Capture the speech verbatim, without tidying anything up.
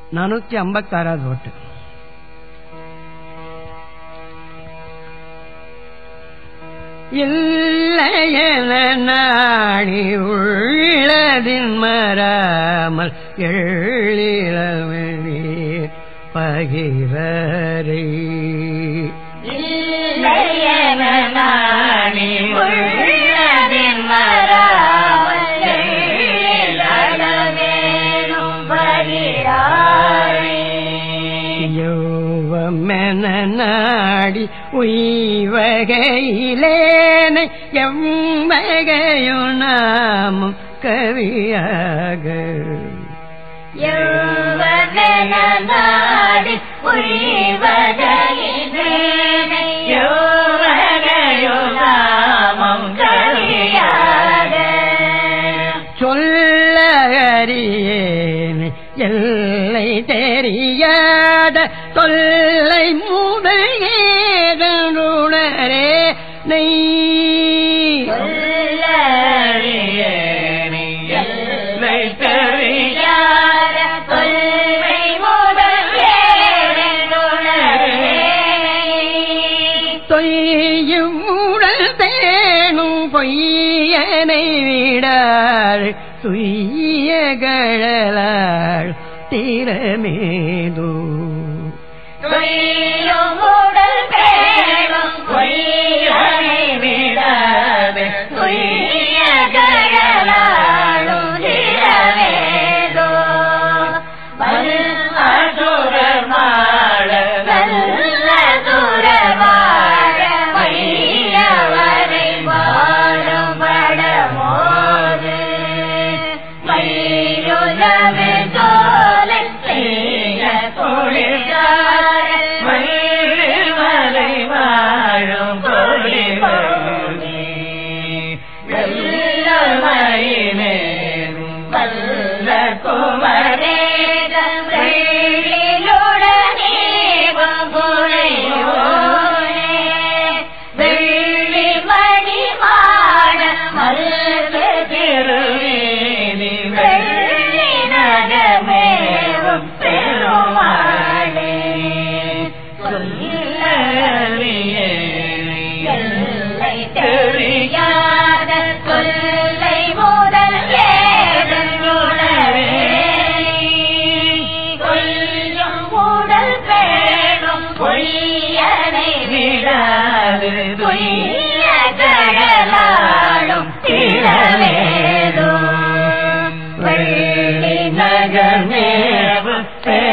நானூத்தி ஐம்பத்தி ஆறாவது ஓட்டு. இல்லையென நாடி உள்ளதின் மறாமல் எழிலவெளி பகிரரை இல்லையென நாடி உள்ளதின் மறாமல் எழிலவெளும் பகிரரை யௌவமென நாடி உய்வகையிலேனை எவ்வகையோ நாமும் கவியாக யௌவமென நாடி உய்வகையிலேனை எவ்வகையோ நாமும் கவியாக சொல்ல அறியேனை எல்லை தெரியாத தொல்லை முதலே நெய் சொல்ல அறியேனை எல்லை தெரியாத தொல்லை முதலே தொய்யும் உடல் தேனும் பொய்யனை விடாள் துய்ய கழலாள் திறமேதோ தொய்யும் உடல் தேனும் பொய்யனை விடாது துய்ய கழலாளும் திறமேதோ அசுரர் மாட நல்ல சுரர் வாழ வையவரை வாழும் படமோது மயிலுலவே தோலை செய்ய தொழிலார மயிலை வாழும் பொழிவோதி வெள்ள மயிலேறும் வல்ல குமரேதம் வெள்ளிலுடனே புனையோனே வெள்ளி மணி மாட மல்ல திருவேலி வெள்ளி நகமேவும் பெருமாளே சொல்ல அறியேனை எல்லை தெரியாத கொல்லை முதல் ஏதனுணவே கொல்லும் உடல் பேணும் பொய்யனை விடாது பொய்ய கடலாளும் திறவேதோ வெள்ளி நகமேவும்